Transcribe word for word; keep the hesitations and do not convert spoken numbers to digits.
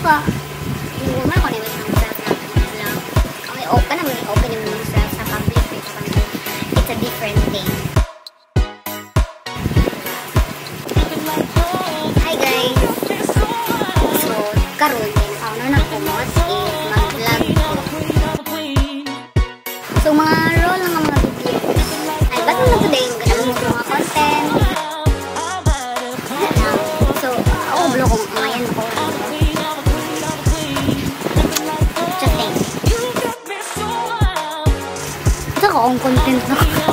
ka, yung umar ko na yung self na okay, open naman yung open yung self sa public. It's a different thing. Hi guys! So, karoon din ako na nakumot is mag-vlog ko. So, mga role ng mga videos. Ay, ba't naman today yung ganun mo mga content? So, ako vlog ko ngayon ako. Chatting. Ito ko ang content na.